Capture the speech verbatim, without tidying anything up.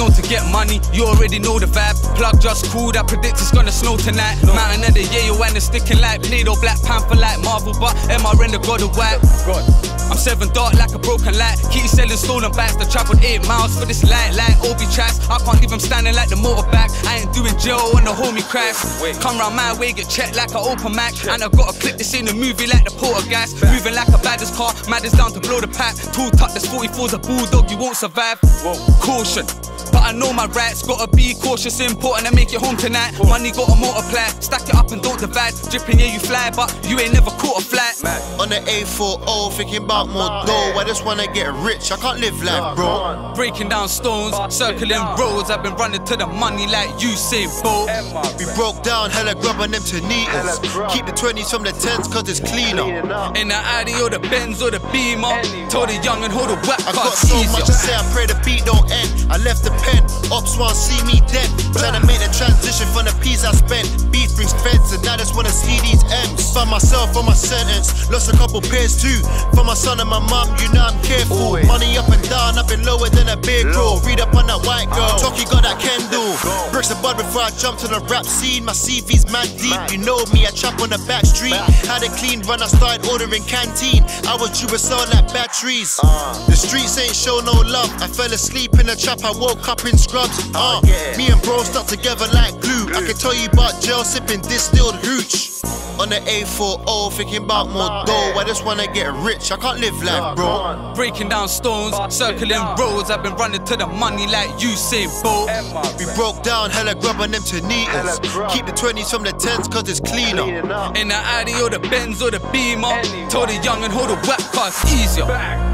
known to get money, you already know the vibe. Plug just cool, I predict it's gonna snow tonight. No. Mountain of the Yayo and it's sticking like Play-Doh, Black Panther like Marvel, but M R N the god of white. God. I'm seven dark like a broken light. Keep selling stolen bags, I travelled eight miles for this light, like Obi tracks. I can't leave them standing like the motorbike. I ain't doing jail when the homie crash. Come round my way, get checked like an open mic. And I got a clip, this ain't a movie like the Poltergeist. Moving like a baddest car, mad is down to blow the pack. Two tuck, this forty-four's a bulldog, you won't survive. Caution, but I know my rights. Gotta be cautious, important to make it home tonight. Money gotta multiply, stack it up and don't divide. Dripping, yeah you fly, but you ain't never caught a flight. On the A four oh, thinking about more dough. I just wanna get rich, I can't live life, bro. Breaking down stones, circling roads. I've been running to the money like Usain Bolt. We broke down, hella grabbing them to meters. Keep the twenties from the tens, cause it's cleaner. In the Audi or the Benz or the Beamer. Told the young and hold the whack. I got so much to say, I pray the beat don't end. I left the pen, ops want see me dead. Trying to make the transition from the P's I spent. Beef brings feds and I just wanna see these M's. Found myself on my sentence, lost a couple pairs too. For my son and my mum, you know I'm careful. Money up and down, I've been lower than a big bro. Read up on that white girl, Chucky got that Kendall. Bricks and bud before I jumped on the rap scene. My C V's mad deep, you know me, I trap on the back street. Had a clean run, I started ordering canteen. I was due with sound like batteries. The streets ain't show no love. I fell asleep in the trap, I woke up in scrubs. Uh, me and bro stuck together like glue. I can tell you about jail sipping distilled hooch. On the A four oh, thinking about more dough. I just wanna get rich, I can't live life, bro. Breaking down stones, circling roads. I've been running to the money like Usain Bolt. We broke down, hella grabbing them to meters. Keep the twenties from the tens, cause it's cleaner. In the Audi or the Benz or the Beamer. Told the young and hold the whack, cause it's easier.